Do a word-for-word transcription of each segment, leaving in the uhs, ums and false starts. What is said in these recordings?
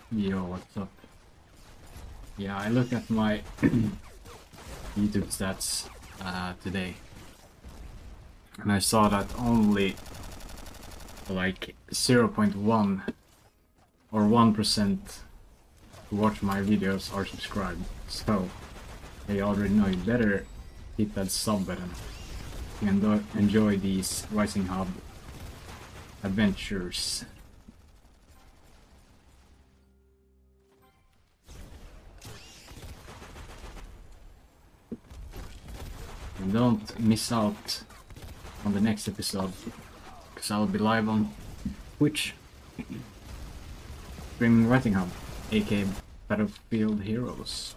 Yo, what's up? Yeah, I looked at my YouTube stats uh, today, and I saw that only like zero point one or one percent who watch my videos are subscribed. So, they already know you better hit that sub button and enjoy these Rising Hub adventures. And don't miss out on the next episode, because I'll be live on Twitch streaming Rising Hub, aka Battlefield Heroes.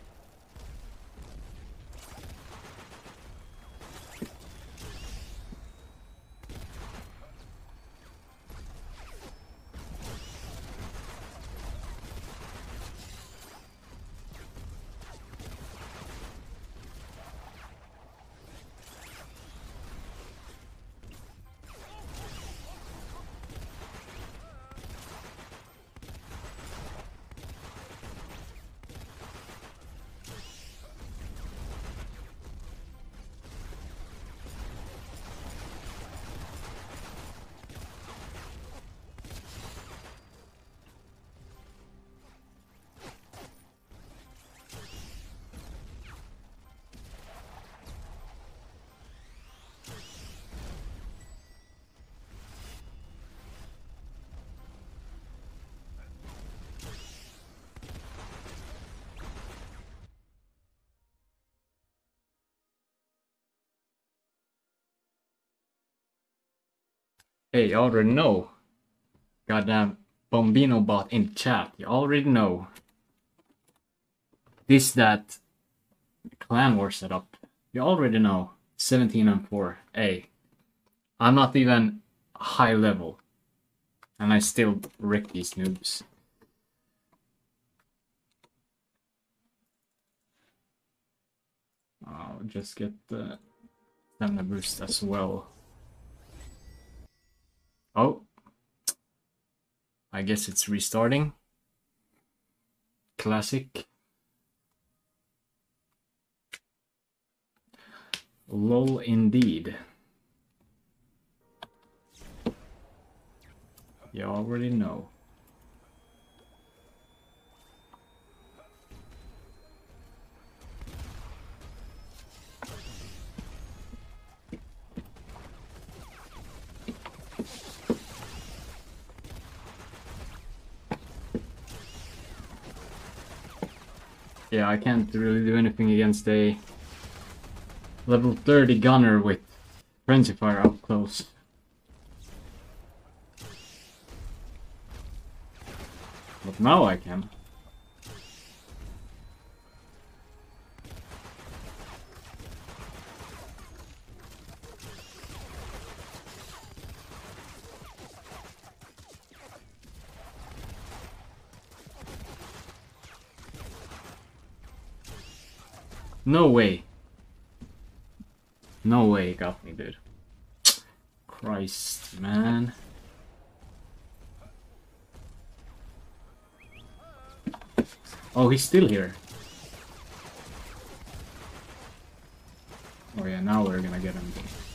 Hey, you already know. Goddamn Bombino bot in chat. You already know. This that clan war setup. You already know. seventeen and four. Hey, I'm not even high level, and I still wreck these noobs. I'll just get the stamina boost as well. Oh, I guess it's restarting. Classic. Lol indeed. You already know. Yeah, I can't really do anything against a level thirty gunner with frenzy fire up close. But now I can. No way. No way he got me, dude. Christ, man. Oh, he's still here. Oh yeah, now we're gonna get him.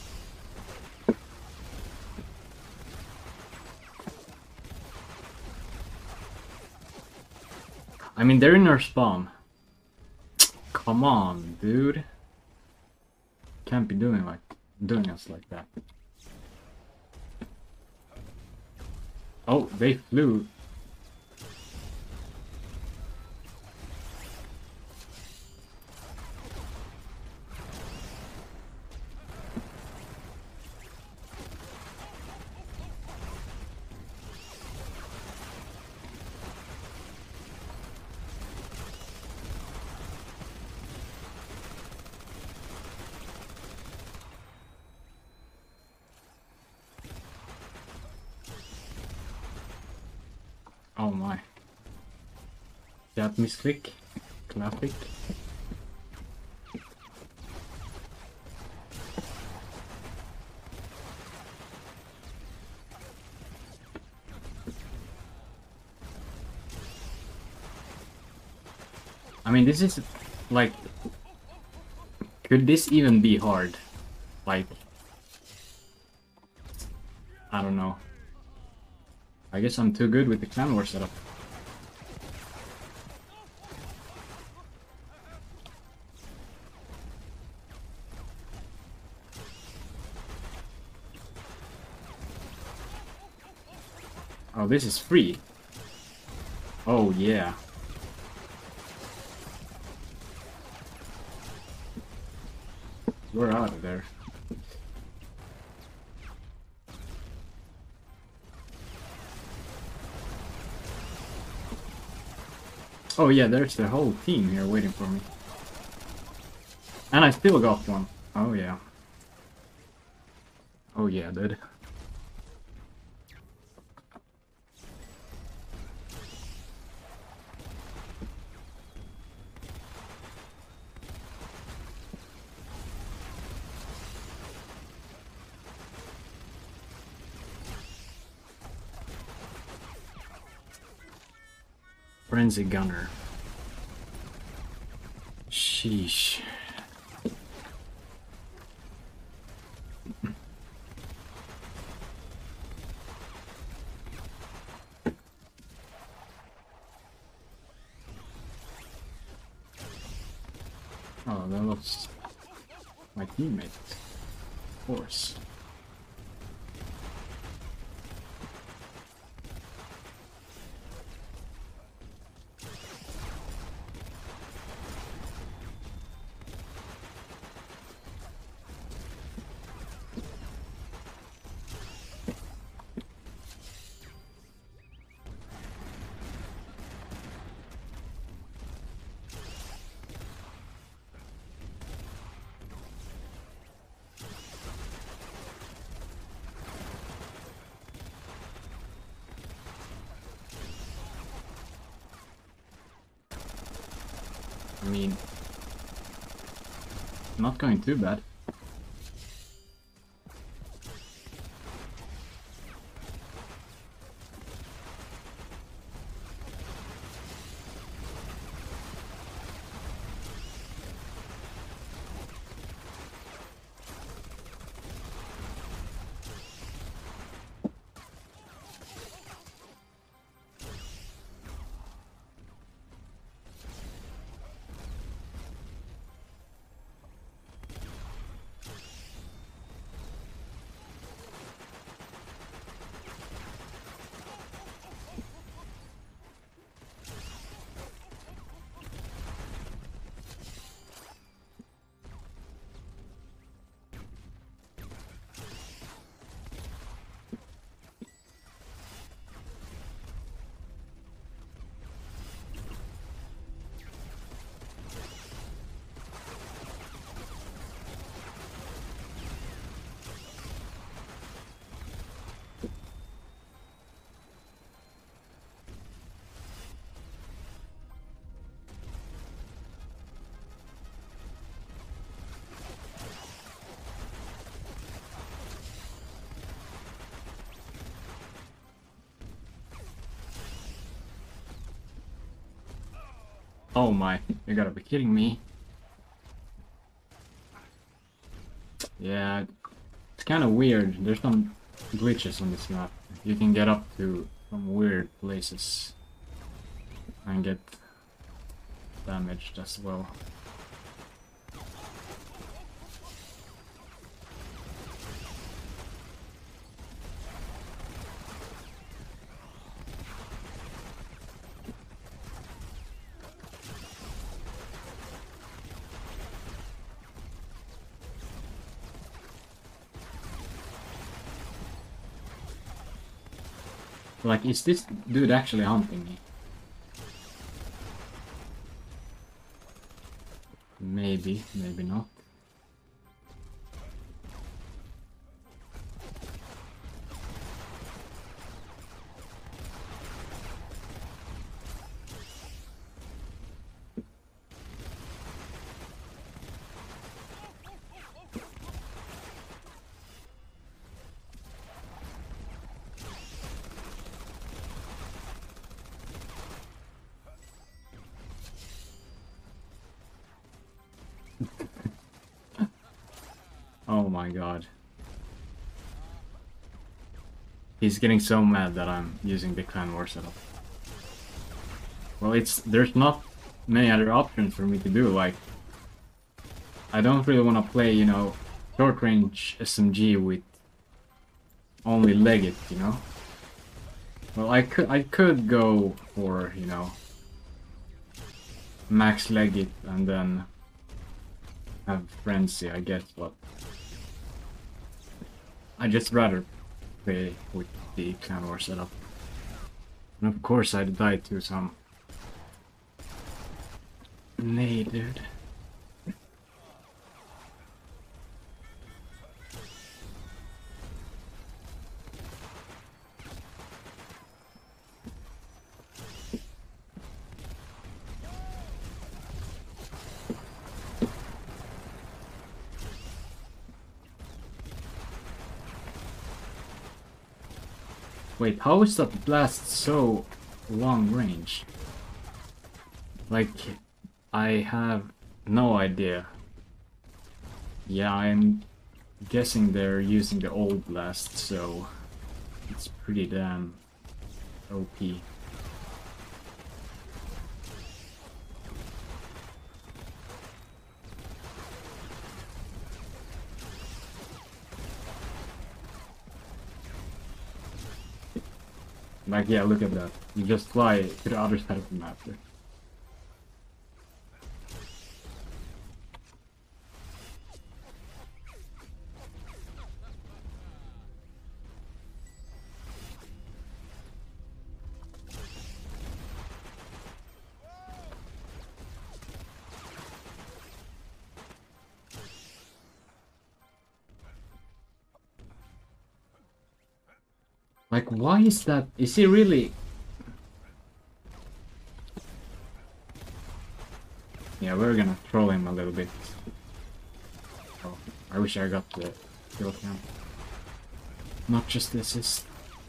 I mean, they're in our spawn. Come on, dude. Can't be doing like doing us like that. Oh, they flew. Oh my. That misclick. Classic. I mean, this is like, could this even be hard? Like, I don't know. I guess I'm too good with the Clan War setup. Oh, this is free. Oh, yeah. We're out of there. Oh yeah, there's the whole team here waiting for me. And I still got one. Oh yeah. Oh yeah, dude. Frenzy Gunner. Sheesh. Oh, that looks my teammate. Of course. I mean, not going too bad. Oh my, you gotta be kidding me. Yeah, it's kind of weird. There's some glitches on this map. You can get up to some weird places and get damaged as well. Like, is this dude actually hunting me? Maybe, maybe not. Oh my god. He's getting so mad that I'm using the clan war setup. Well, it's there's not many other options for me to do. Like, I don't really want to play, you know, short range S M G with only Leggett, you know. Well, I could I could go for, you know, max Leggett and then have Frenzy, I guess, but I just rather play with the clan war setup. And of course I'd die to some nade, dude. Wait, how is that blast so long range? Like, I have no idea. Yeah, I'm guessing they're using the old blast, so it's pretty damn O P. Like, yeah, look at that. You just fly to the other side of the map there. Like, why is that? Is he really? Yeah, we're gonna troll him a little bit. Oh, I wish I got the kill cam. Not just the assist.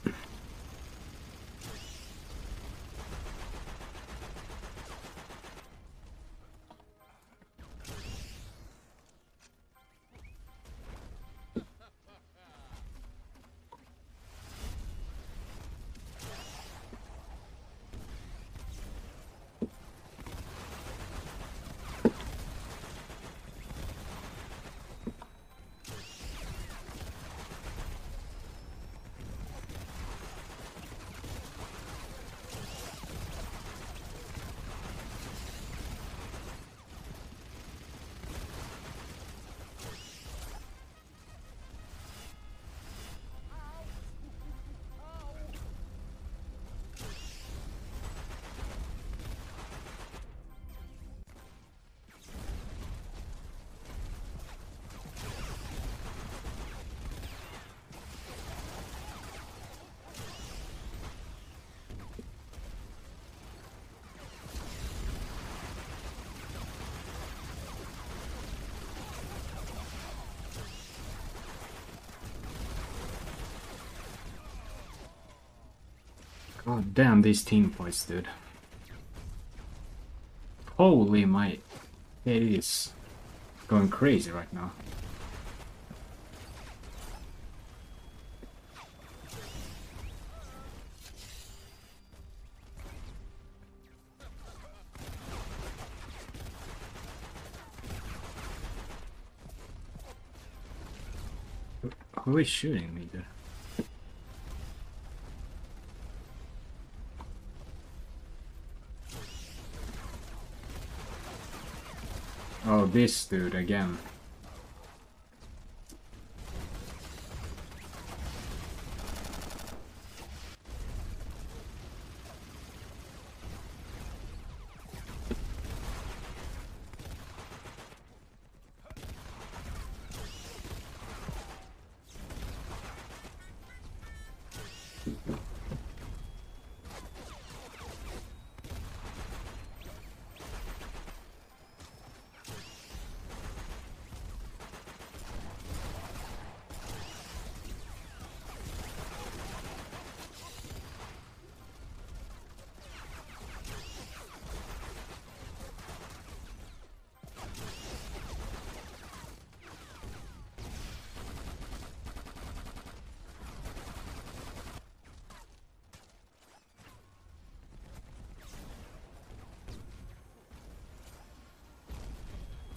God damn these team fights, dude. Holy my... It is going crazy right now. Who is shooting me, dude? Oh, this dude again.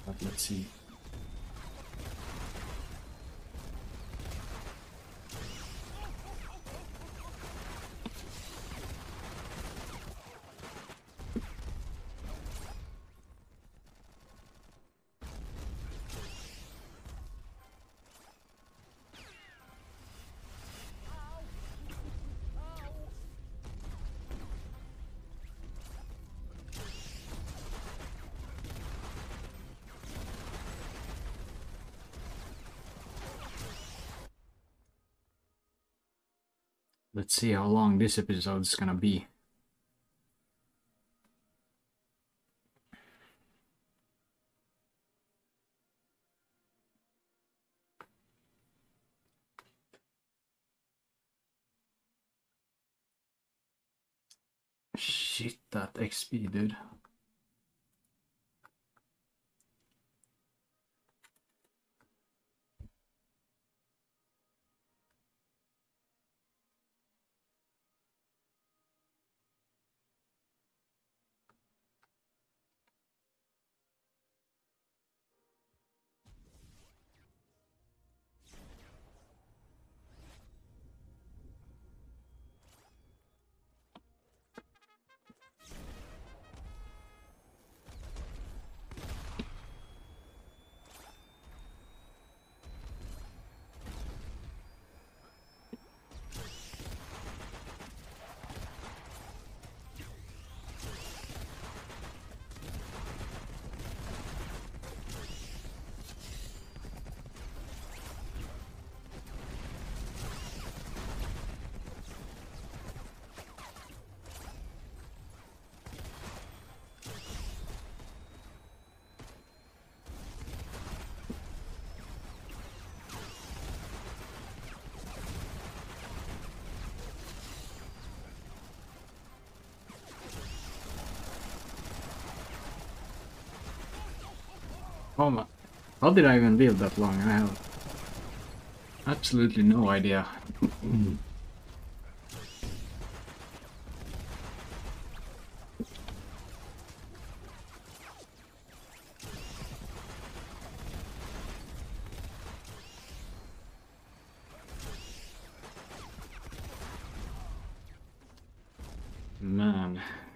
But let's see. Let's see how long this episode is gonna be. Shit, that X P, dude. Oh my, how did I even live that long? I have absolutely no idea. Man,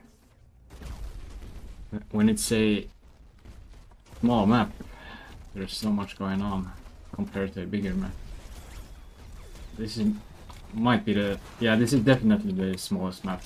when it's a small map, there's so much going on compared to a bigger map. This is, might be the, yeah, this is definitely the smallest map.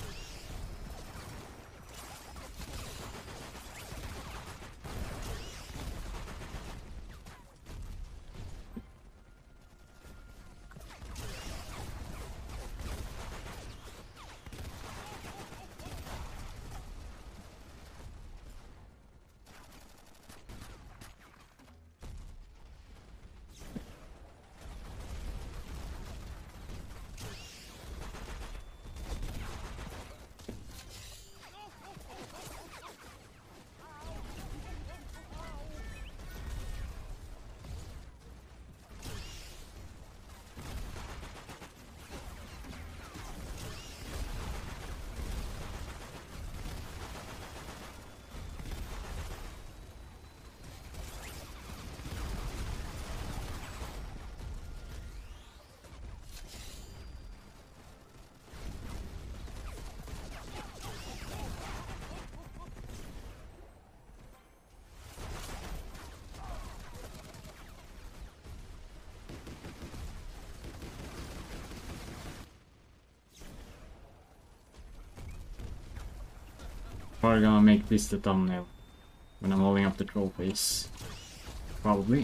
Probably gonna make this the thumbnail when I'm holding up the trophies. Probably.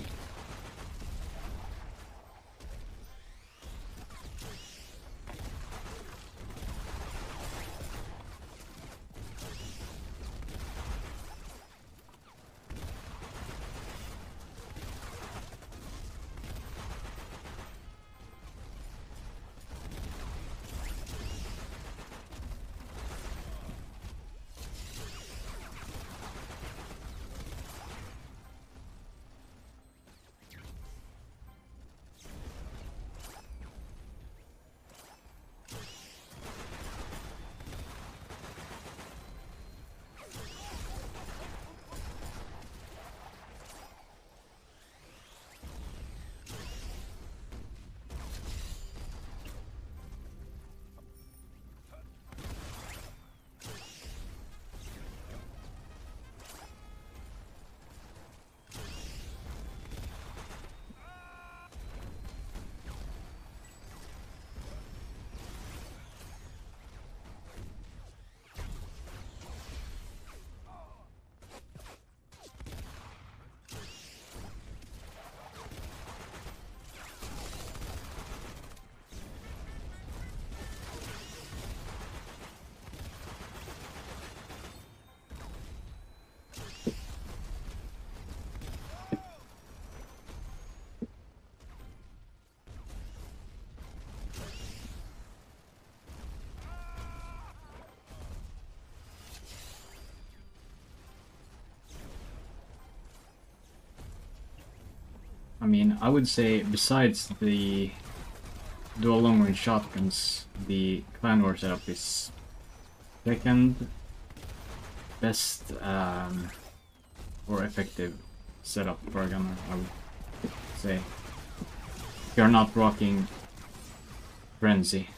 I mean, I would say besides the dual long-range shotguns, the Clan War setup is second best um, or effective setup for a gunner, I would say. If you're not rocking Frenzy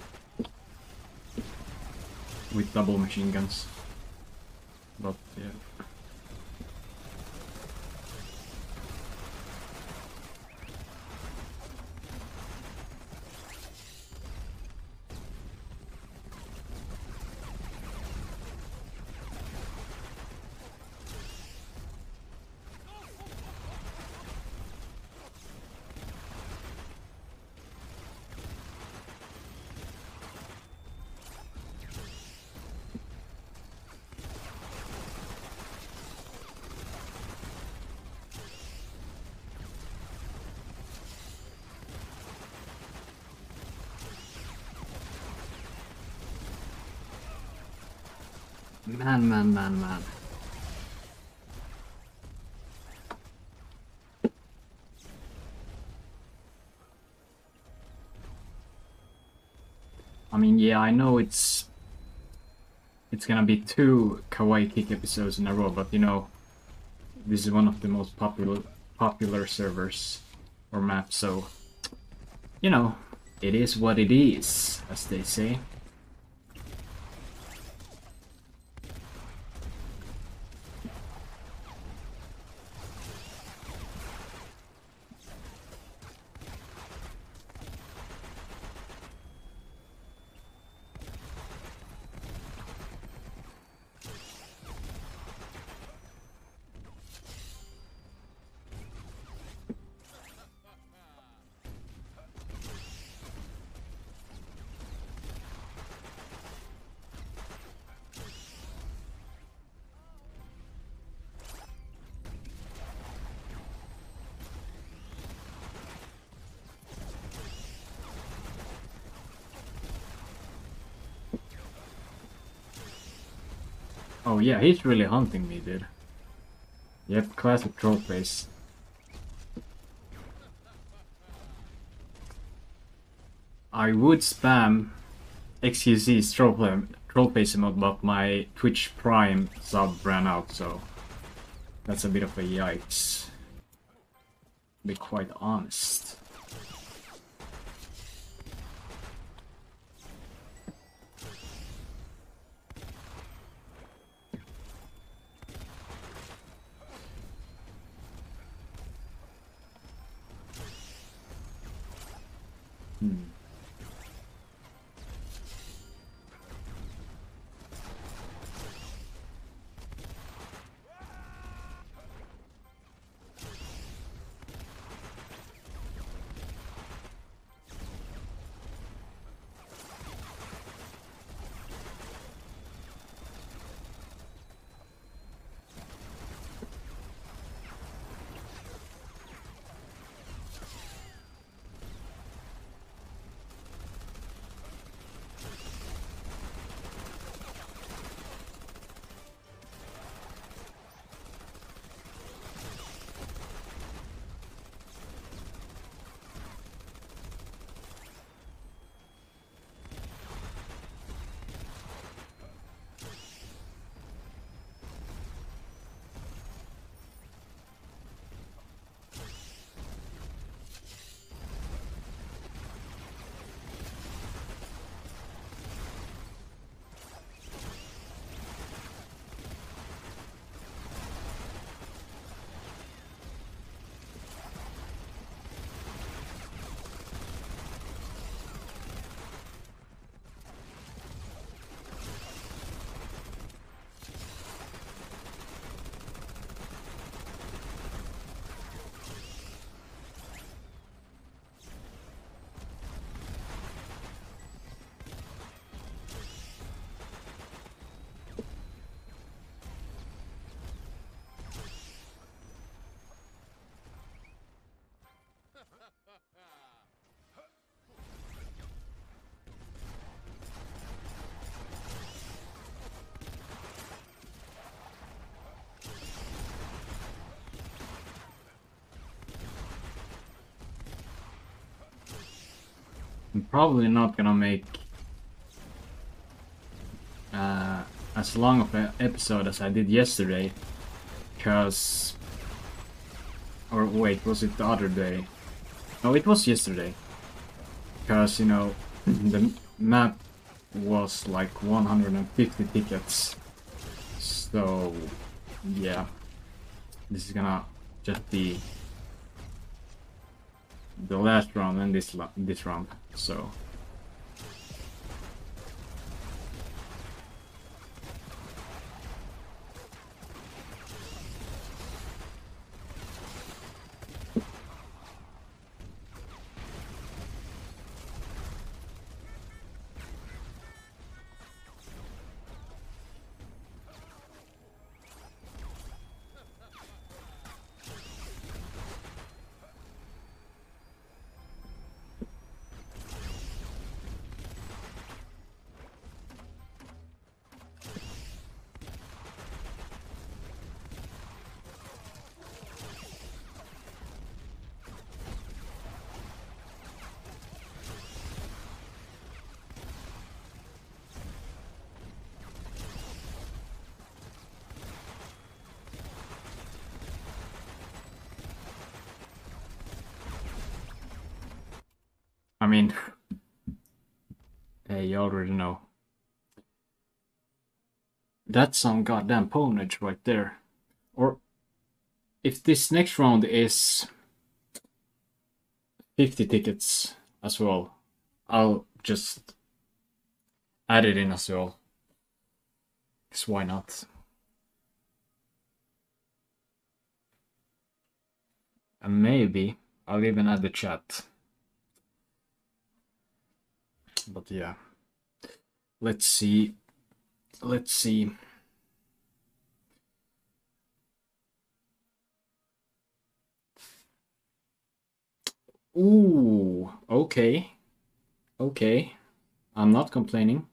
with double machine guns. But yeah. Man, man, man, man. I mean, yeah, I know it's it's gonna be two Kawaii Kick episodes in a row, but you know, this is one of the most popular popular servers or maps, so you know, it is what it is, as they say. Oh yeah, he's really hunting me, dude. Yep, classic troll face. I would spam X Q C's troll, troll face emote, but my Twitch Prime sub ran out, so that's a bit of a yikes. To be quite honest. Hmm. I'm probably not gonna make uh, as long of an episode as I did yesterday, because... Or wait, was it the other day? No, it was yesterday. Because, you know, the map was like one hundred fifty tickets. So, yeah. This is gonna just be the last round and this, this round, so... I mean, hey, you already know. That's some goddamn ponage right there. Or if this next round is fifty tickets as well, I'll just add it in as well. Because why not? And maybe I'll even add the chat. But yeah, let's see. Let's see. Ooh, okay. Okay. I'm not complaining.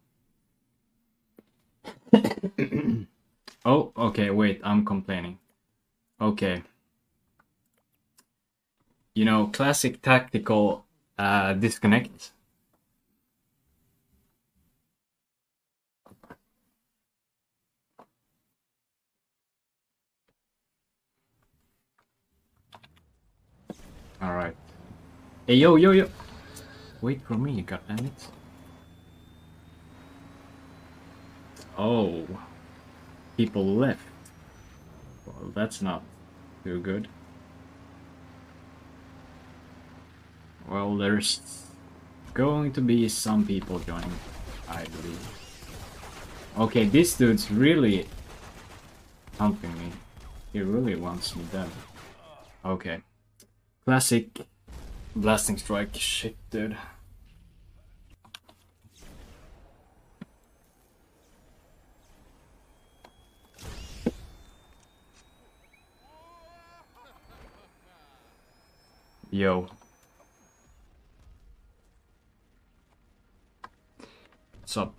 Oh, okay, wait, I'm complaining. Okay. You know, classic tactical uh, disconnect. Alright. Hey, yo, yo, yo! Wait for me, goddammit. Oh. People left. Well, that's not too good. Well, there's going to be some people joining, I believe. Okay, this dude's really humping me. He really wants me dead. Okay. Classic blasting strike shit, dude. Yo. What's up?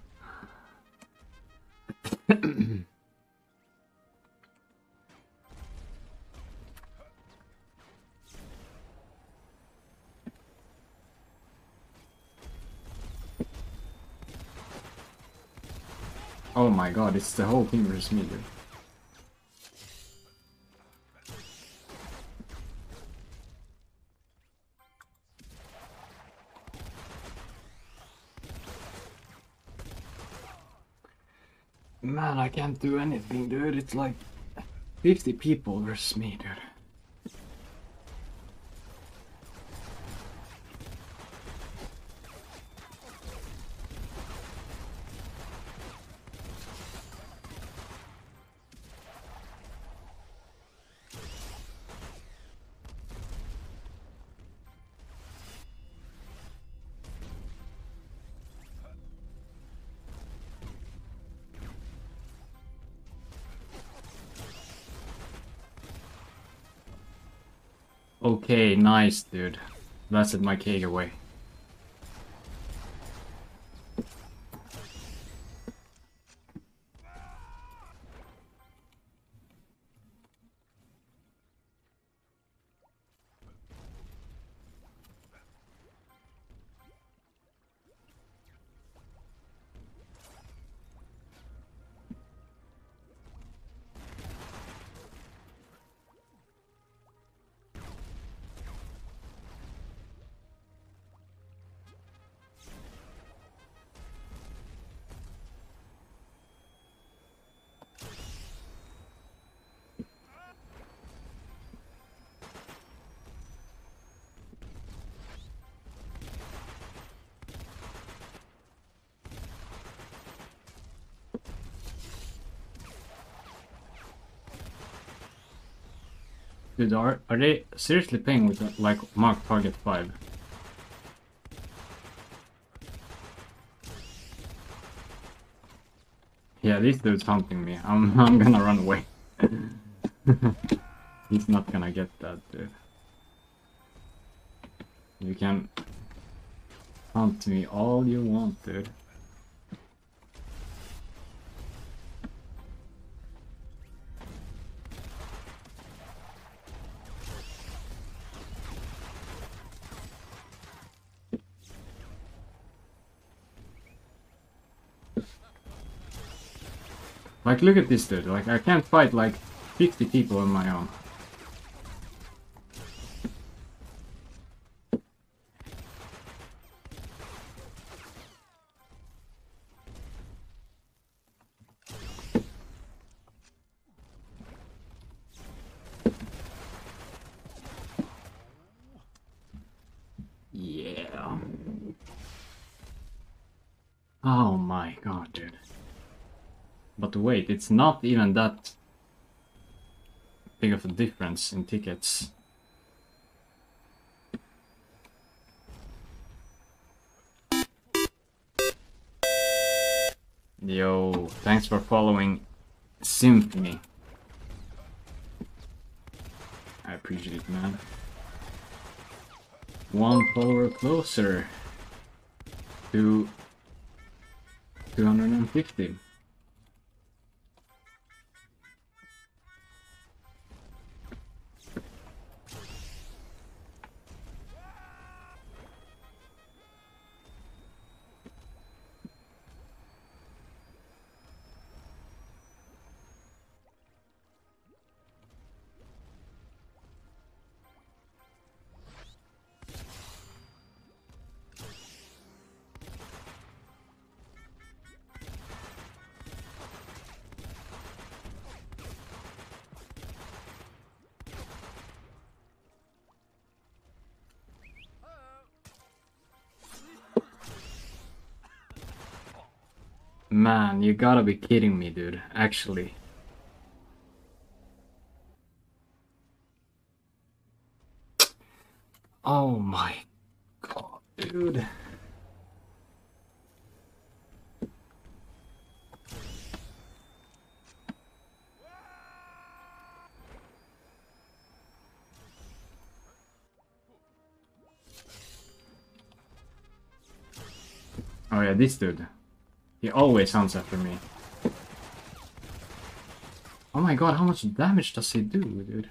Oh my god, it's the whole team versus me, dude. Man, I can't do anything, dude. It's like fifty people versus me, dude. Okay, nice, dude. Blasted my cake away. Dude, are, are they seriously playing with that, like mark target five? Yeah, this dude's hunting me. I'm I'm gonna run away. He's not gonna get that, dude. You can hunt me all you want, dude. Like, look at this dude. Like, I can't fight like fifty people on my own. Yeah. Oh my god, dude. But wait, it's not even that big of a difference in tickets. Yo, thanks for following Symphony. I appreciate it, man. One follower closer to two hundred fifty. Man, you gotta be kidding me, dude. Actually. Oh my god, dude. Oh yeah, this dude. He always sounds after me. Oh my god, how much damage does he do, dude?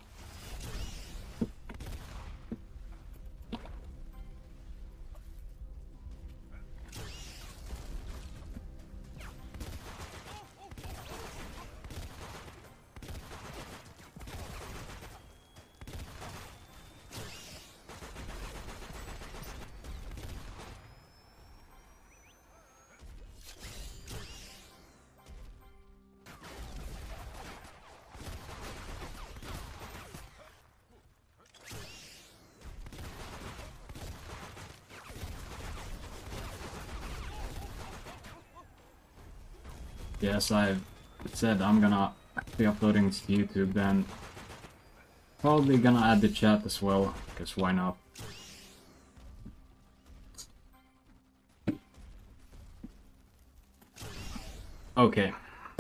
Yes, I've said I'm gonna be uploading to YouTube, then probably gonna add the chat as well, because why not? Okay.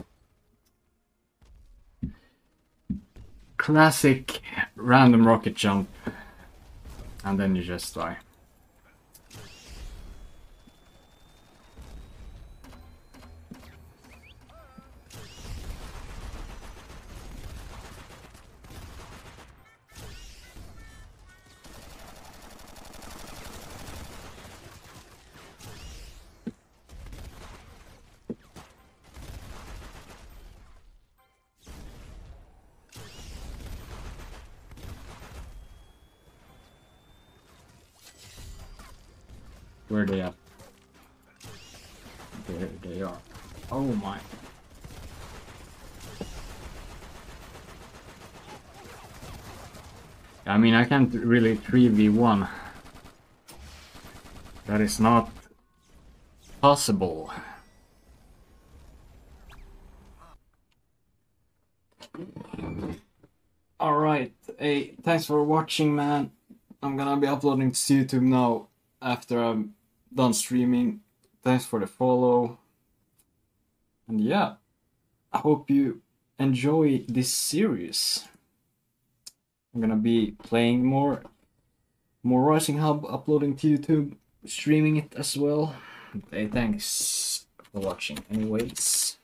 Classic random rocket jump, and then you just die. Where are they at? There they are. Oh my. I mean, I can't really three v one. That is not possible. Alright. hey, thanks for watching, man. I'm gonna be uploading to YouTube now after I'm done streaming. Thanks for the follow. And yeah, I hope you enjoy this series. I'm gonna be playing more, more Rising Hub, uploading to YouTube, streaming it as well. Hey, thanks for watching anyways.